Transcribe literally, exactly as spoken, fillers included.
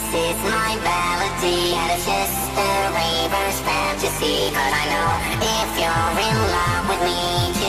This is my melody, and it's just a reverse fantasy. Cause I know if you're in love with me,